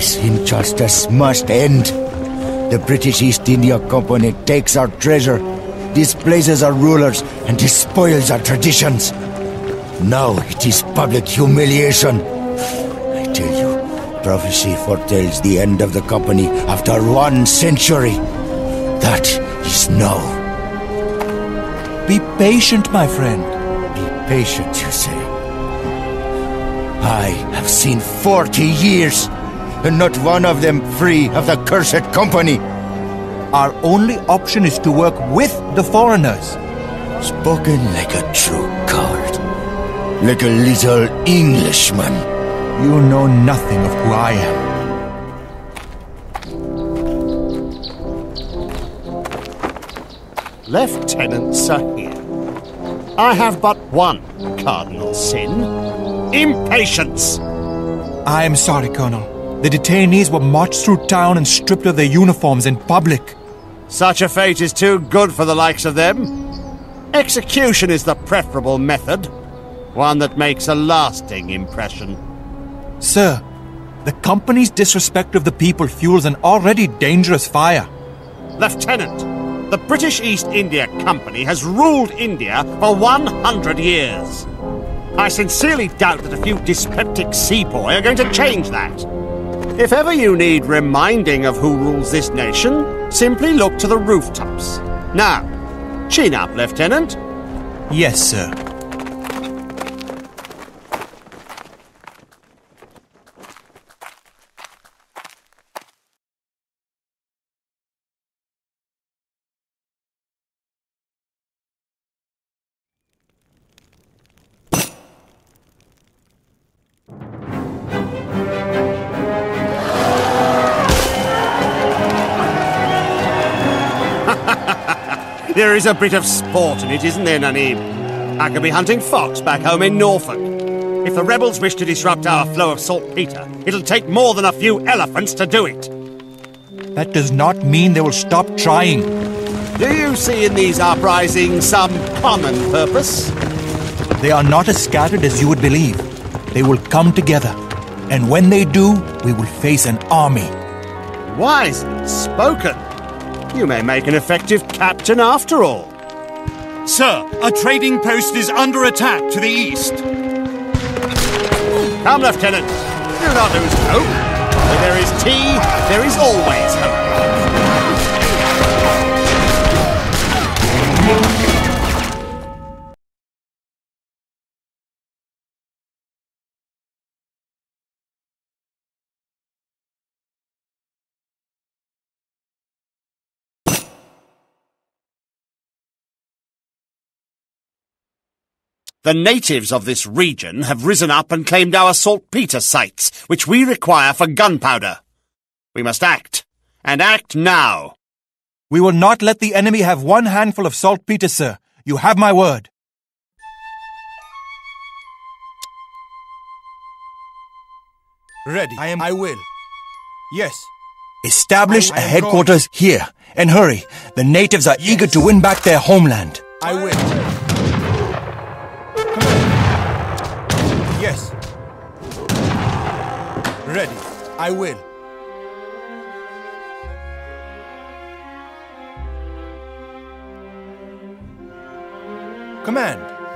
This injustice must end. The British East India Company takes our treasure, displaces our rulers, and despoils our traditions. Now it is public humiliation. I tell you, prophecy foretells the end of the company after 1 century. That is now. Be patient, my friend. Be patient, you say? I have seen 40 years, and not one of them free of the cursed company. Our only option is to work with the foreigners. Spoken like a true coward. Like a little Englishman. You know nothing of who I am. Lieutenant Sahir, I have but one cardinal sin. Impatience! I am sorry, Colonel. The detainees were marched through town and stripped of their uniforms in public. Such a fate is too good for the likes of them. Execution is the preferable method. One that makes a lasting impression. Sir, the company's disrespect of the people fuels an already dangerous fire. Lieutenant, the British East India Company has ruled India for 100 years. I sincerely doubt that a few dyspeptic sepoy are going to change that. If ever you need reminding of who rules this nation, simply look to the rooftops. Now, chin up, Lieutenant. Yes, sir. There is a bit of sport in it, isn't there, Naneem? I could be hunting fox back home in Norfolk. If the rebels wish to disrupt our flow of saltpeter, it'll take more than a few elephants to do it. That does not mean they will stop trying. Do you see in these uprisings some common purpose? They are not as scattered as you would believe. They will come together. And when they do, we will face an army. Wisely spoken. You may make an effective captain after all. Sir, a trading post is under attack to the east. Come, Lieutenant. Do not lose hope. Where there is tea, there is always hope. The natives of this region have risen up and claimed our saltpeter sites, which we require for gunpowder. We must act, and act now. We will not let the enemy have one handful of saltpeter, sir. You have my word. Ready. I will. Yes. Establish a headquarters here, and hurry. The natives are eager to win back their homeland. I will. Yes. Ready. I will. Command.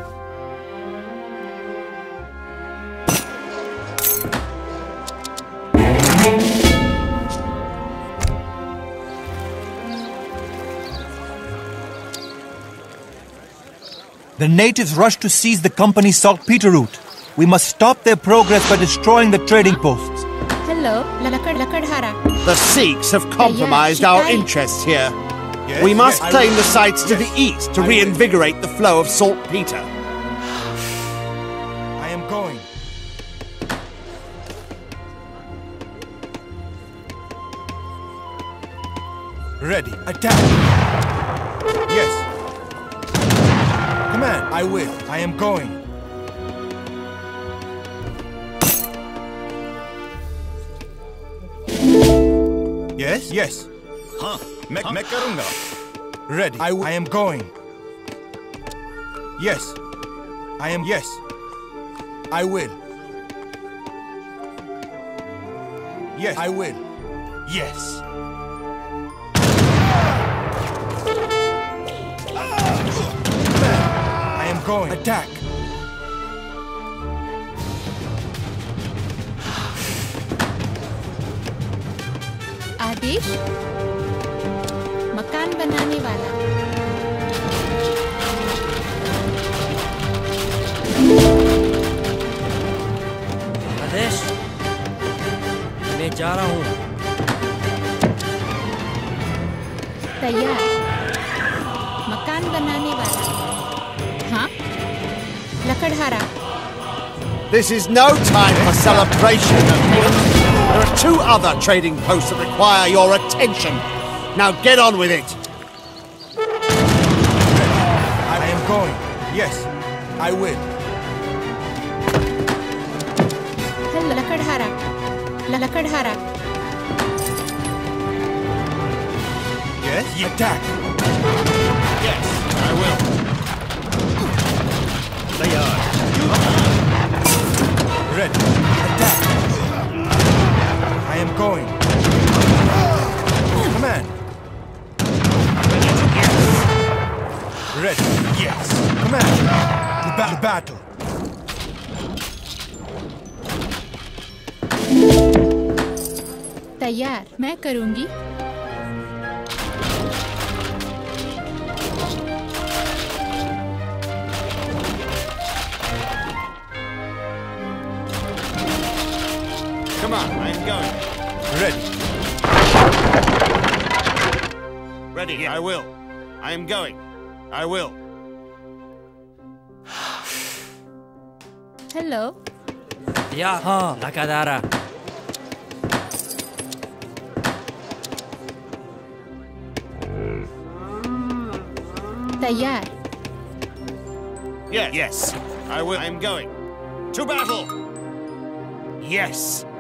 The natives rush to seize the company's saltpeter route. We must stop their progress by destroying the trading posts. Hello, Lakadhara. The Sikhs have compromised our interests here. Yes, We must yes, claim will. the sites to Yes, the east to I will. reinvigorate the flow of saltpeter. I am going. Ready. Attack. Yes. Command. I will. I am going. Yes? Yes. मैं करूंगा. Ready. I am going. Yes. I am. Yes. I will. Yes, I will. Yes. I am going. Attack. आदेश मकान बनाने वाला आदेश मैं जा रहा हूँ तैयार मकान बनाने वाला हाँ लकड़हारा This is no time for celebration. There are 2 other trading posts that require your attention. Now get on with it. I am going. Yes, I will. लकड़हारा लकड़हारा Yes, attack. Yes, I will. They are. Ready. Attack. I am going. Command. Ready. Yes. Command. To battle. तैयार मैं करूंगी Come on, I am going. Ready. Ready, I will. I am going. I will. Hello या हाँ लकादारा तैयार Yes, I will. I am going. To battle! Yes!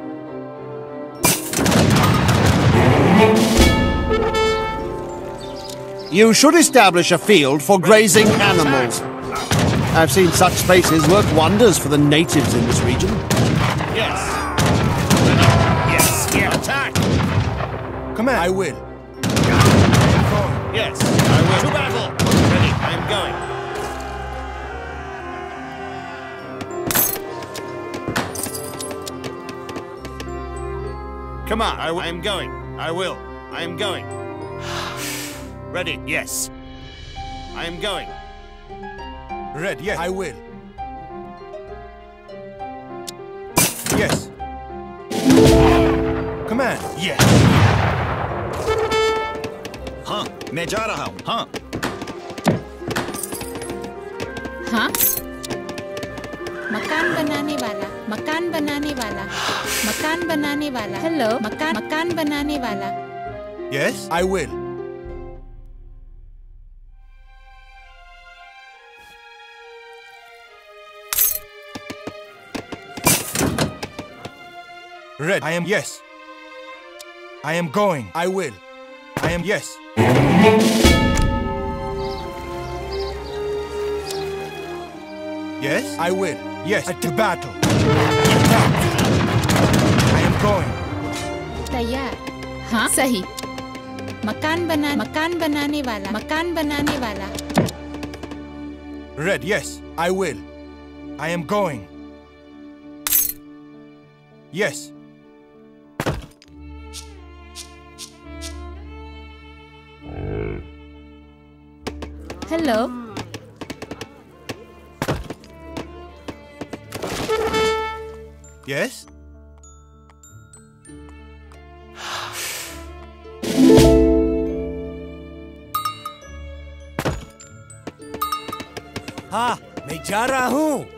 You should establish a field for grazing animals. I've seen such spaces work wonders for the natives in this region. Yes. Yes, yeah, attack! Command. I will. Yes, I will. To battle! Ready, I am going. Come on, I am going. I will. I am going. Ready, yes. I am going. Ready, yes. I will. Yes. Command. Yes. हाँ मैं जा रहा हूँ हाँ हाँ मकान बनाने वाला मकान बनाने वाला मकान बनाने वाला हेलो मकान बनाने वाला Yes, I will. Red. I am yes. I am going. I will. I am yes. Yes, I will. Yes, to battle. I am going. तैयार हाँ सही मकान बनाने वाला Red, yes, I will. I am going. Yes. Hello Yes. हाँ मैं जा रहा हूँ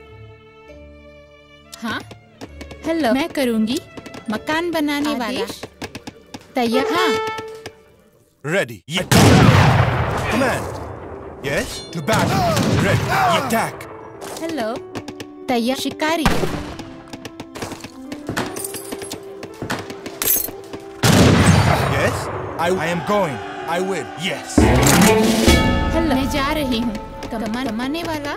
हाँ हेलो मैं करूंगी मकान बनाने वाला तैयार हाँ Ready. Command. Yes, to battle. Ready. Attack. Hello तैयार शिकारी Yes, I am going. I will. Yes. Hello मैं जा रही हूँ कमाने वाला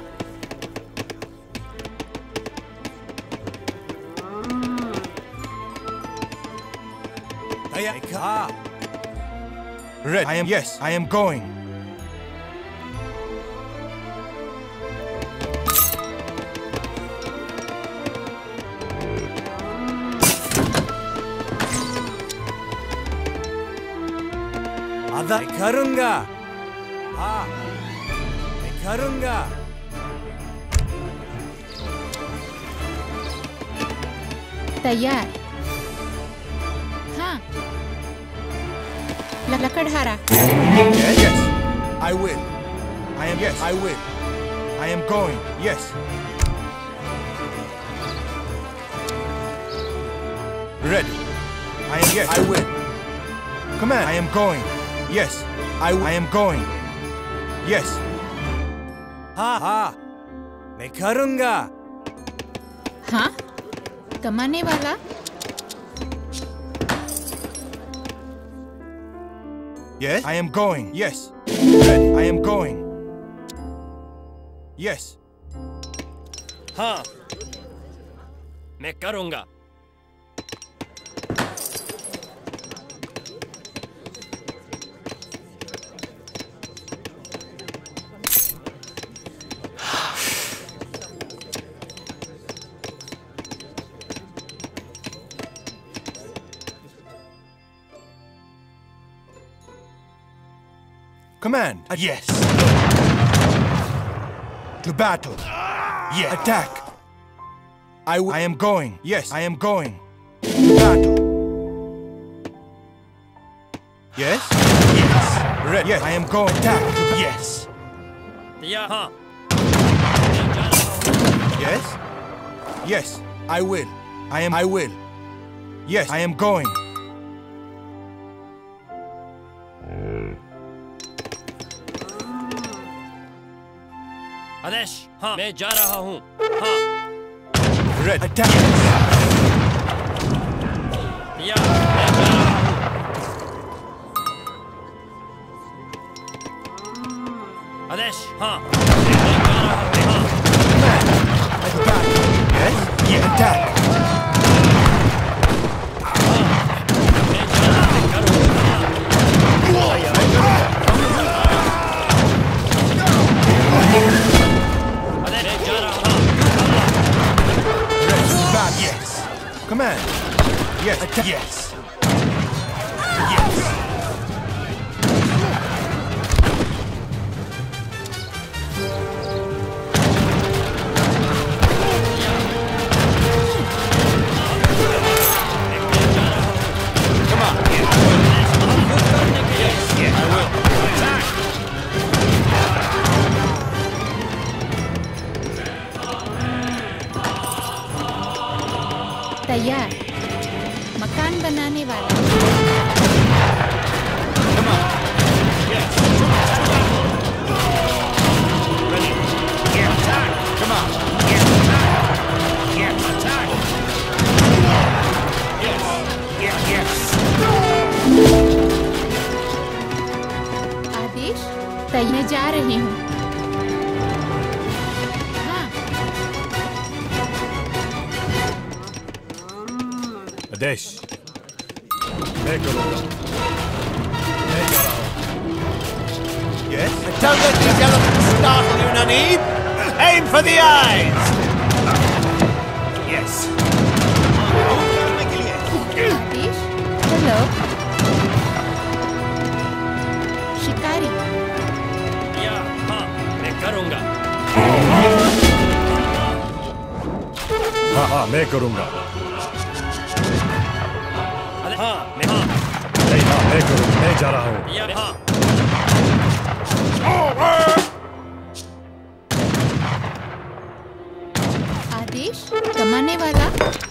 Red. I am. Yes, I am going. मैं करूंगा। हाँ, मैं करूंगा। तैयार। हाँ। लकड़हारा। Yes, I will. I am. Yes, I will. I am going. Yes. Ready. I am. Yes, I will. Command. I am going. Yes, I am going. Yes. हाँ, मैं करूंगा। हाँ? कमाने वाला? Yes, I am going. Yes. Ready. I am going. Yes. हाँ, मैं करूंगा। Command. Yes. To battle. Yeah. Attack. I am going. Yes, I am going. To battle. Yes. Yes. Red. Yes, I am going. Attack. Yes. हाँ। Yes. Yes, I will. I will. Yes, I am going. आदेश। हाँ, मैं जा रहा हूँ। हाँ। Red. Attack. मैं जा रहा हूँ। आदेश। हाँ, मैं जा रहा हूँ। हाँ। Attack. Yes. Yeah. Attack. मैं जा रहा हूँ। Yes. Command. Yes. Attack. Yes. Yes. Come on. Yes, I will. Attack. तैयार। मकान बनाने वाला। Come on. Yes. Ready. Yeah, attack. Come on. Yes, attack. Yes, attack. Yes. Yes. आदेश? मैं जा रही हूँ। हाँ। आदेश। मैं करूंगा। मैं जा रहा हूँ। Yes. Don't let these elephants startle you, Nanib! Aim for the eyes! Yes. आदेश? हेलो? शिकारी। हाँ, मैं करूंगा। हाँ, मैं करूंगा। हाँ, मैं करूंगा। मैं जा रहा हूँ। हाँ। आदेश? कमाने वाला?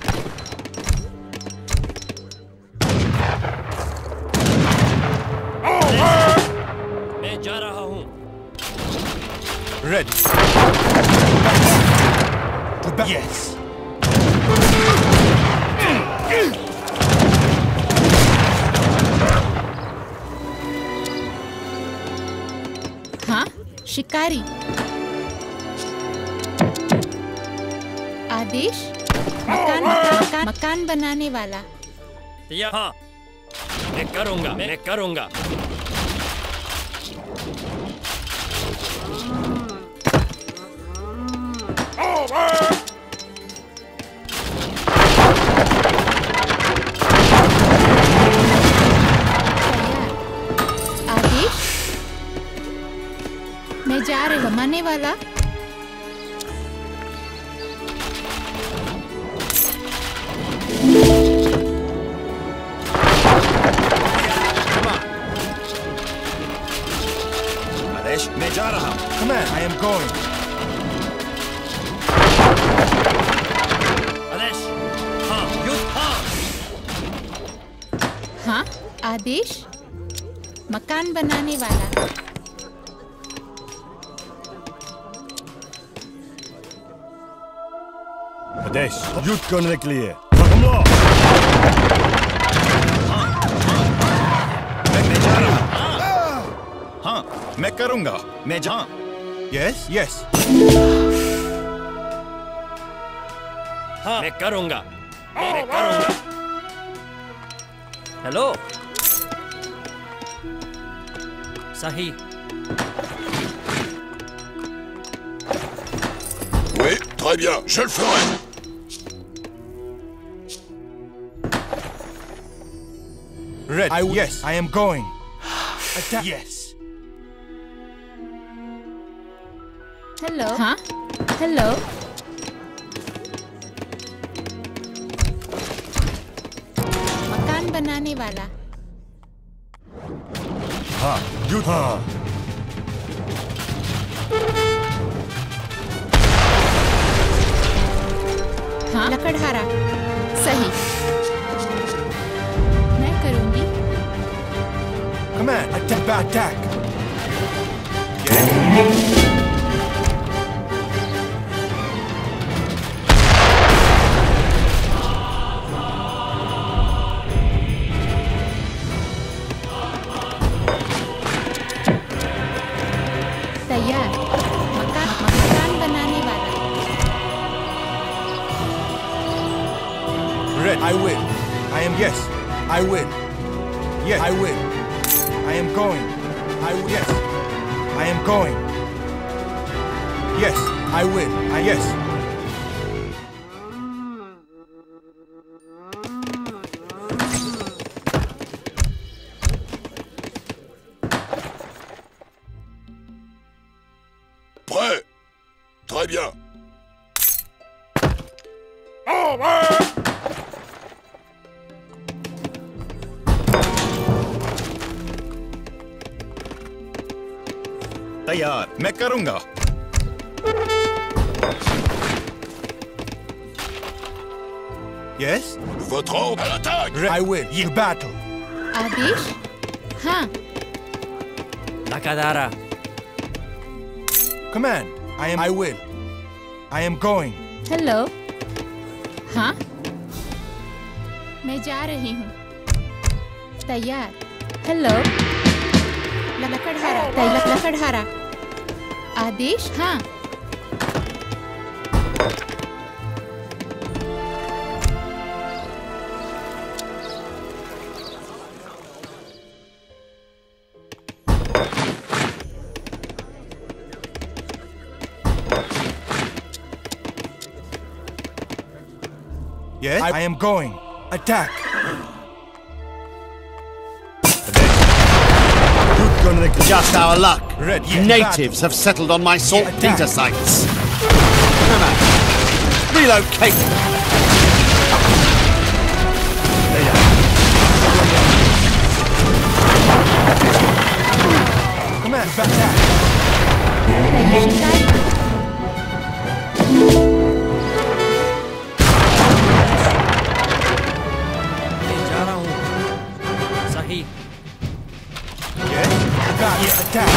मैं जा रहा हूँ। Ready. To battle. Yes. हाँ? शिकारी। आदेश? मकान बनाने वाला। हाँ। करूंगा, मैं करूंगा। आदेश, मैं जा रही हूँ। माने वाला आदेश, मैं जा रहा हूँ। Command, I am going. आदेश, हाँ, युद्ध, हाँ। हाँ आदेश, मकान बनाने वाला। आदेश, युद्ध करने के लिए। हमला! मैं जा रहा हूँ। हाँ, मैं करूंगा। मैं जा। Yes, yes. हाँ, मैं करूंगा, मैं करूंगा। हेलो, सही। Oui, très bien, je le ferai. Red, yes, I am going. Attack. Yes. Hello. हाँ हेलो। मकान बनाने वाला। हाँ, युद्ध। हाँ। हाँ लकड़हारा। सही। मैं करूंगी। Command, attack. Yes. तैयार। मकान बनाने वाला। Red, I will. I am yes. I will. Yes, I will. I am going. Yes. I am going. Yes, I will. Yes. Prêt? Très bien. तैयार, मैं करूंगा। Yes? Votre ordre à l'attaque. I will. To battle. आदेश। हाँ लकादारा। Command. I will. I am going. Hello. हाँ मैं जा रही हूँ। तैयार। हेलो। लकड़हारा। आदेश। हाँ Yes, I am going. Attack. Just our luck. Red, Natives have settled on my saltpeter sites. Come on. Relocate. Come on, attack. मैं जा रहा हूँ। सही। Yes, attack.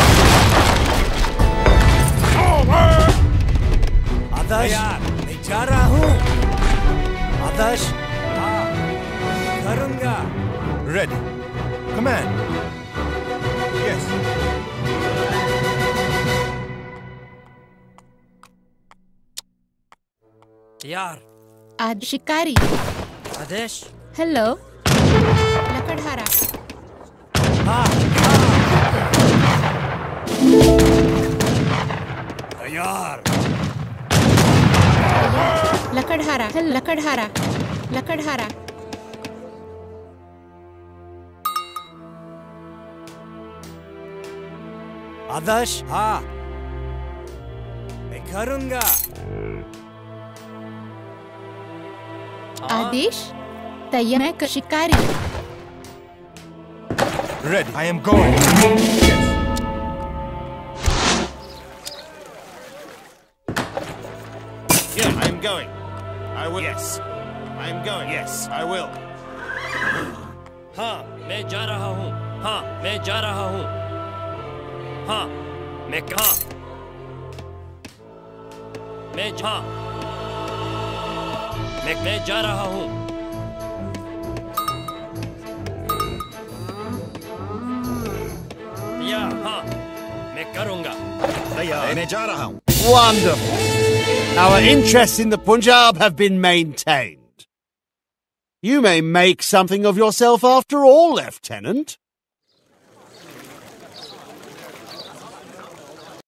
आदर्श, मैं जा रहा हूँ। आदर्श, हाँ, करूँगा। Ready. Command. Yes. यार। शिकारी। आदेश। हेलो। लकड़हारा। हाँ तैयार लकड़हारा लकड़हारा लकड़हारा आदर्श हाँ मैं करूंगा आदेश तैयार मैं शिकारी Ready. I am going. Yes. Yeah, I am going. I will. Yes. I am going. Yes, I will. हाँ मैं जा रहा हूँ हाँ मैं जा रहा हूँ हाँ मैं कहाँ मैं जा रहा हूँ या हाँ मैं करूँगा मैं जा रहा हूँ Wonderful. Our interests in the Punjab have been maintained. You may make something of yourself after all, Lieutenant.